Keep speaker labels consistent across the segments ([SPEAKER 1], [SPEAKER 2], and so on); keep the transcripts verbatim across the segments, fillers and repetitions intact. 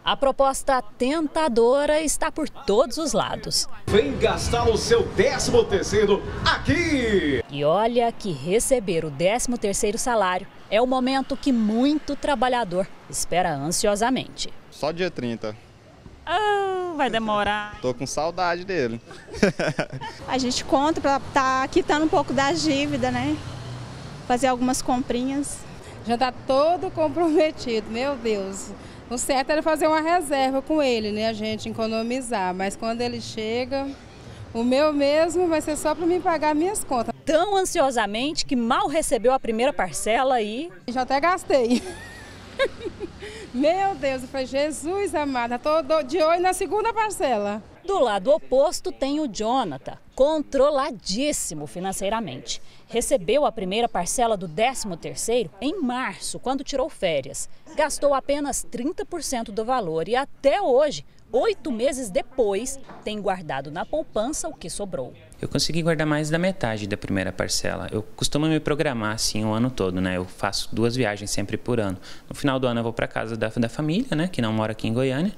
[SPEAKER 1] A proposta tentadora está por todos os lados.
[SPEAKER 2] Vem gastar o seu décimo terceiro aqui!
[SPEAKER 1] E olha que receber o décimo terceiro salário é o momento que muito trabalhador espera ansiosamente.
[SPEAKER 3] Só dia trinta.
[SPEAKER 1] Ah, vai demorar.
[SPEAKER 3] Tô com saudade dele.
[SPEAKER 4] A gente conta para estar quitando um pouco da dívida, né? Fazer algumas comprinhas.
[SPEAKER 5] Já está todo comprometido, meu Deus. O certo era fazer uma reserva com ele, né? A gente economizar. Mas quando ele chega, o meu mesmo vai ser só para mim pagar minhas contas.
[SPEAKER 1] Tão ansiosamente que mal recebeu a primeira parcela e...
[SPEAKER 5] Já até gastei. Meu Deus, eu falei, Jesus amado, estou de olho na segunda parcela.
[SPEAKER 1] Do lado oposto tem o Jonathan, controladíssimo financeiramente. Recebeu a primeira parcela do décimo terceiro em março, quando tirou férias. Gastou apenas trinta por cento do valor e até hoje, oito meses depois, tem guardado na poupança o que sobrou.
[SPEAKER 6] Eu consegui guardar mais da metade da primeira parcela. Eu costumo me programar assim o ano todo, né? Eu faço duas viagens sempre por ano. No final do ano eu vou para casa da, da família, né? Que não mora aqui em Goiânia.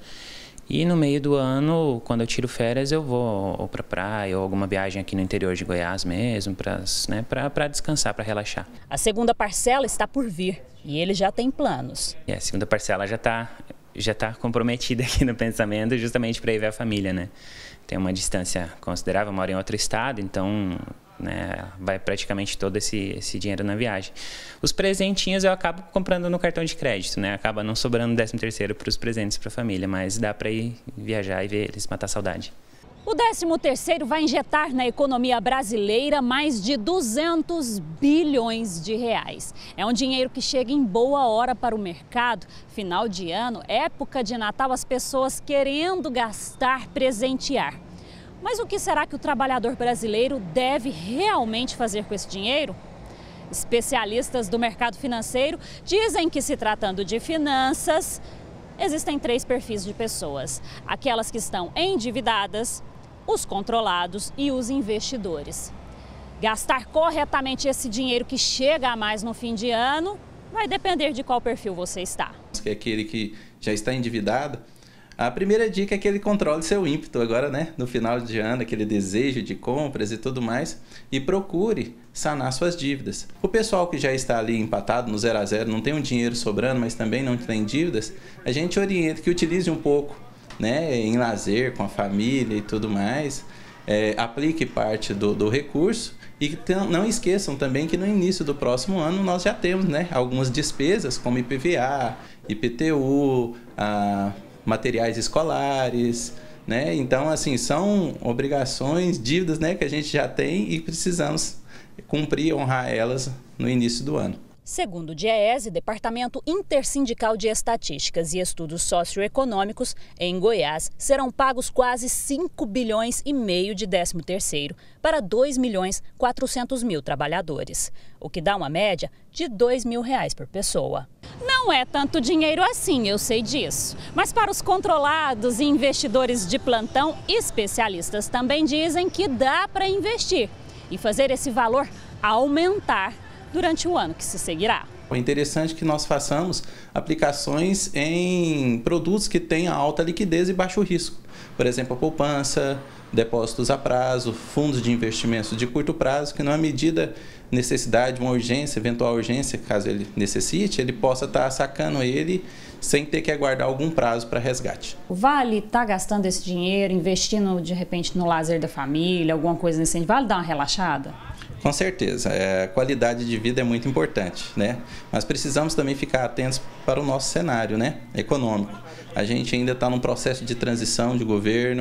[SPEAKER 6] E no meio do ano, quando eu tiro férias, eu vou ou para praia ou alguma viagem aqui no interior de Goiás mesmo, para né, para descansar, para relaxar.
[SPEAKER 1] A segunda parcela está por vir e ele já tem planos.
[SPEAKER 6] E a segunda parcela já está já tá comprometida aqui no pensamento, justamente para ir ver a família, né? Tem uma distância considerável, moro em outro estado, então né, vai praticamente todo esse, esse dinheiro na viagem. Os presentinhos eu acabo comprando no cartão de crédito, né? Acaba não sobrando décimo terceiro para os presentes para a família, mas dá para ir viajar e ver eles, matar a saudade.
[SPEAKER 1] O décimo terceiro vai injetar na economia brasileira mais de duzentos bilhões de reais. É um dinheiro que chega em boa hora para o mercado. Final de ano, época de Natal, as pessoas querendo gastar, presentear. Mas o que será que o trabalhador brasileiro deve realmente fazer com esse dinheiro? Especialistas do mercado financeiro dizem que, se tratando de finanças, existem três perfis de pessoas: aquelas que estão endividadas, os controlados e os investidores. Gastar corretamente esse dinheiro que chega a mais no fim de ano vai depender de qual perfil você está.
[SPEAKER 7] Que é aquele que já está endividado. A primeira dica é que ele controle seu ímpeto agora, né? No final de ano, aquele desejo de compras e tudo mais, e procure sanar suas dívidas. O pessoal que já está ali empatado no zero a zero, não tem um dinheiro sobrando, mas também não tem dívidas, a gente orienta que utilize um pouco, né, em lazer, com a família e tudo mais, é, aplique parte do, do recurso e não esqueçam também que no início do próximo ano nós já temos, né, algumas despesas como I P V A, I P T U, a materiais escolares, né? Então, assim, são obrigações, dívidas, né, que a gente já tem e precisamos cumprir e honrar elas no início do ano.
[SPEAKER 1] Segundo o DIEESE, Departamento Intersindical de Estatísticas e Estudos Socioeconômicos, em Goiás serão pagos quase cinco bilhões e meio de décimo terceiro para dois milhões e quatrocentos mil trabalhadores, o que dá uma média de dois mil reais por pessoa. Não é tanto dinheiro assim, eu sei disso. Mas para os controlados e investidores de plantão, especialistas também dizem que dá para investir e fazer esse valor aumentar durante o ano que se seguirá.
[SPEAKER 7] É interessante que nós façamos aplicações em produtos que tenham alta liquidez e baixo risco. Por exemplo, a poupança, depósitos a prazo, fundos de investimentos de curto prazo, que numa medida necessidade, uma urgência, eventual urgência, caso ele necessite, ele possa estar sacando ele sem ter que aguardar algum prazo para resgate.
[SPEAKER 1] Vale estar gastando esse dinheiro, investindo de repente no lazer da família, alguma coisa nesse sentido? Vale dar uma relaxada?
[SPEAKER 7] Com certeza, é, a qualidade de vida é muito importante, né? Mas precisamos também ficar atentos para o nosso cenário, né, econômico. A gente ainda está num processo de transição de governo,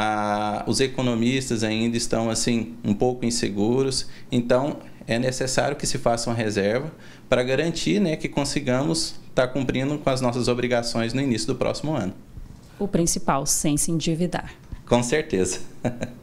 [SPEAKER 7] a, os economistas ainda estão assim um pouco inseguros, então é necessário que se faça uma reserva para garantir, né, que consigamos estar cumprindo com as nossas obrigações no início do próximo ano.
[SPEAKER 1] O principal, sem se endividar.
[SPEAKER 7] Com certeza.